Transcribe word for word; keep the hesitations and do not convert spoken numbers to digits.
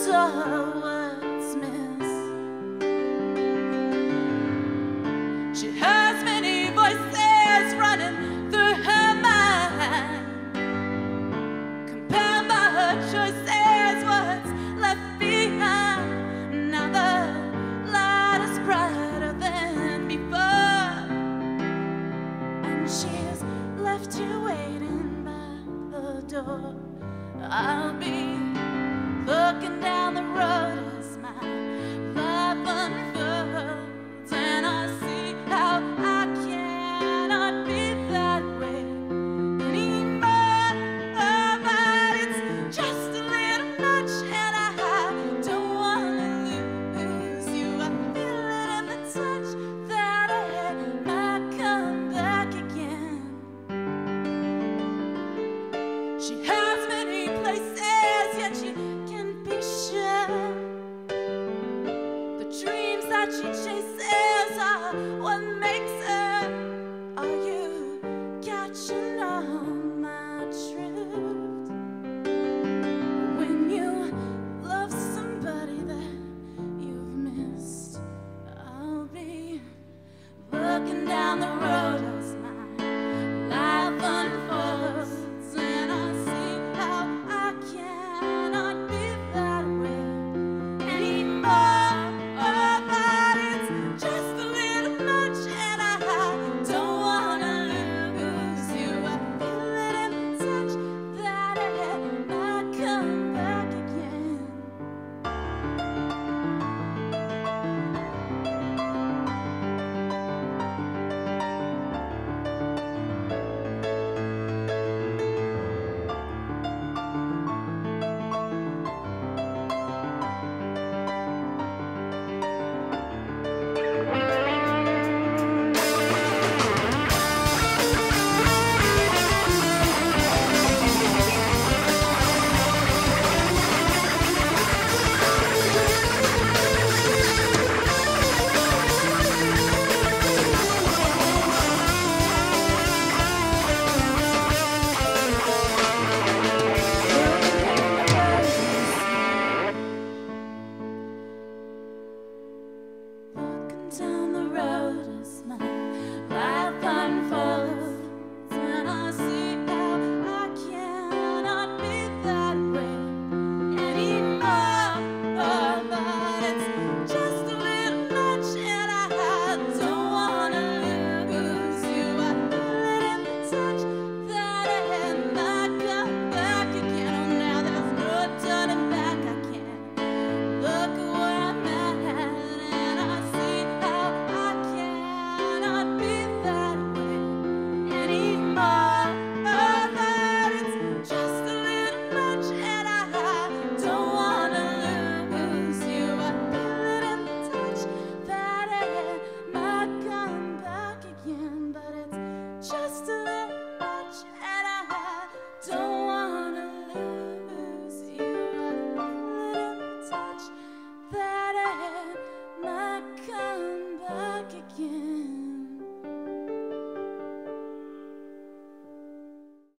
her wordsmith. She has many voices running through her mind, compelled by her choices, what's left behind. Now the light is brighter than before, and she's left you waiting by the door. I'll be looking down the road as my life unfolds, and I see how I cannot be that way anymore. But it's just a little much, and I don't want to lose you. I feel it in the touch that I might come back again. She